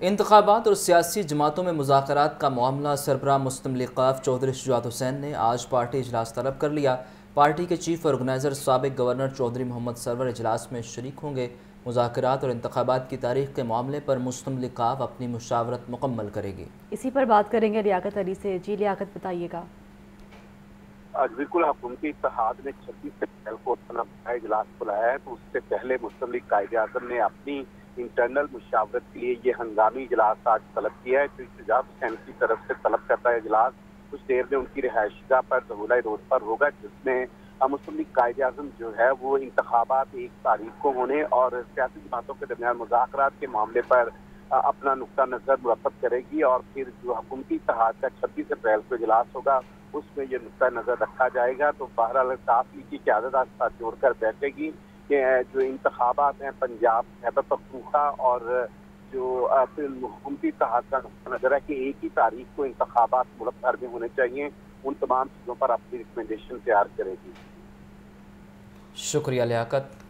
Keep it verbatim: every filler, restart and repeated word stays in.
इंतखाबात और सियासी जमातों में मुज़ाकरात का मामला सरबराह मुस्लिम लीग क़ाफ चौधरी शुजात हुसैन ने आज पार्टी इजलास तलब कर लिया। पार्टी के चीफ ऑर्गेनाइज़र साबिक़ गवर्नर चौधरी मोहम्मद सरवर इजलास में शरीक होंगे। मुज़ाकरात और इंतखाबात की तारीख के मामले पर मुस्लिम लीग क़ाफ अपनी मुशावरत मुकम्मल करेगी। इसी पर बात करेंगे लियाकत अली से। जी लियाकत, बताइएगा। बिल्कुल, हुकूमती इत्तेहाद ने छब्बीस अप्रैल को अपना इजलास बुलाया है, तो उससे पहले मुस्लिम लीग कायदे-ए-आज़म ने अपनी इंटरनल मुशावरत के लिए ये हंगामी इजलास आज तलब किया है। तो शुजात हुसैन की तरफ से तलब करता इजलास कुछ देर में उनकी रिहायशगाह पर दहुलाई रोड पर होगा, जिसमें मुस्लिम लीग कायदे-ए-आज़म जो है वो इंतखाबात एक तारीख को होने और सियासी जमातों के दरमियान मुज़ाकरात के मामले पर अपना नुक्ता नज़र मुरतब करेगी और फिर जो हुकूमती इत्तेहाद का छब्बीस अप्रैल को इजलास होगा उसमें ये नुक्ता नज़र रखा जाएगा। तो बहरहाल साफ लीग की क़यादत आज साथ जोड़कर बैठेगी कि जो इंतखाबात हैं पंजाब, खैबर पख्तूनख्वा और जो हुकूमती इत्तेहाद का नुक्ता नज़र है कि एक ही तारीख को इंतखाबात मुल्क भर में होने चाहिए, उन तमाम चीज़ों पर अपनी रिकमेंडेशन तैयार करेगी। शुक्रिया लियाकत।